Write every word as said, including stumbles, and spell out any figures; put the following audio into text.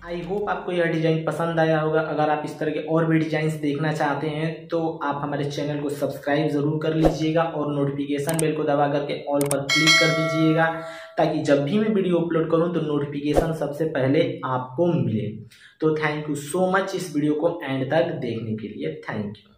I hope आपको यह design पसंद आया होगा। अगर आप इस तरह के और भी डिजाइन देखना चाहते हैं तो आप हमारे चैनल को सब्सक्राइब ज़रूर कर लीजिएगा और नोटिफिकेशन बेल को दबा करके ऑल पर क्लिक कर दीजिएगा, ताकि जब भी मैं वीडियो अपलोड करूं तो नोटिफिकेशन सबसे पहले आपको मिले। तो थैंक यू सो मच इस वीडियो को एंड तक देखने के लिए। Thank you.